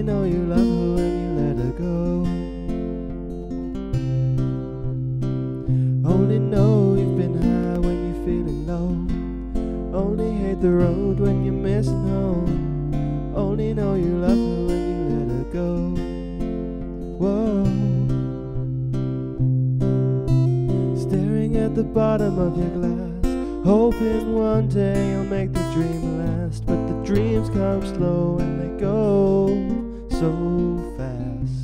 know you love her when you let her go. Only know you've been high when you're feeling low. Only hate the road when you're missing home. Only know you love her when you let her go. Whoa. Staring at the bottom of your glass, hoping one day you'll make the dream last. But the dreams come slow and they go so fast.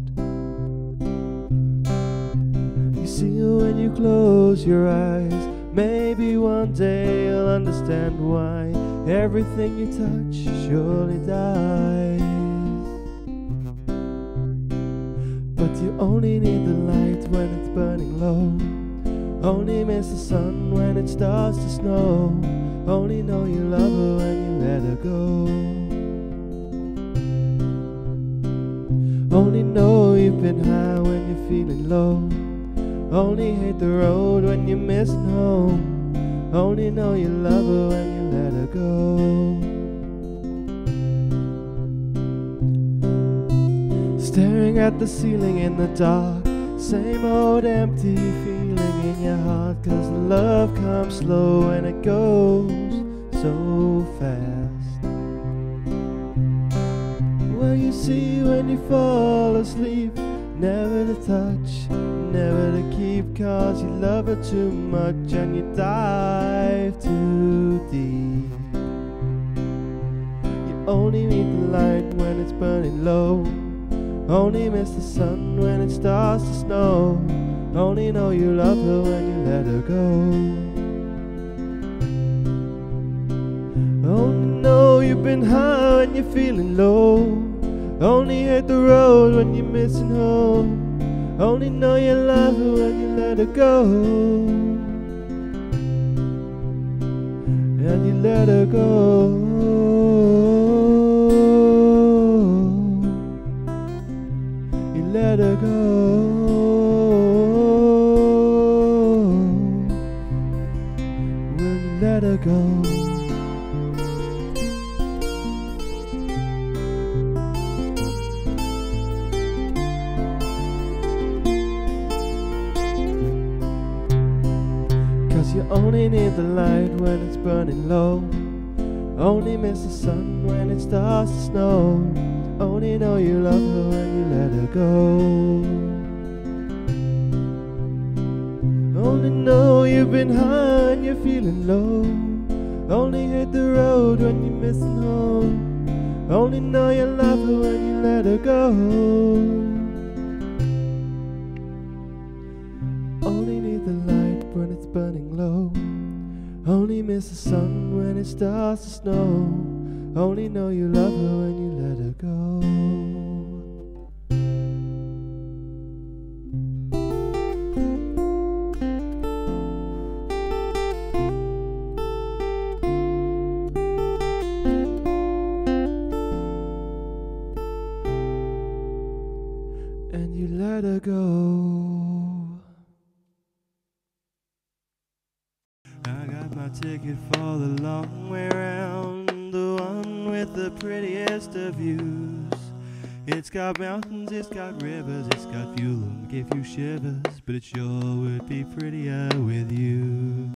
You see her when you close your eyes. Maybe one day you'll understand why everything you touch surely dies. But you only need the light when it's burning low. Only miss the sun when it starts to snow. Only know you love her when you let her go. Only know you've been high when you're feeling low. Only hate the road when you're missing home. Only know you love her when you let her go. Staring at the ceiling in the dark, same old empty feeling in your heart. 'Cause love comes slow and it goes so fast. Well, you see when you fall asleep, never to touch, never to keep, 'cause you love her too much and you dive too deep. You only need the light when it's burning low. Only miss the sun when it starts to snow. Only know you love her when you let her go. Only know you've been high when you're feeling low. Only hate the road when you're missing home. Only know you love her when you let her go. And you let her go. You let her go. When you let her go. You only need the light when it's burning low. Only miss the sun when it starts to snow. Only know you love her when you let her go. Only know you've been high and you're feeling low. Only hate the road when you're missing home. Only know you love her when you let her go. Only need the light when it's burning low. Only miss the sun when it starts to snow. Only know you love her when you let her go. And you let her go. I got my ticket for the long way round, the one with the prettiest of views. It's got mountains, it's got rivers, it's got fuel and give you shivers, but it sure would be prettier with you.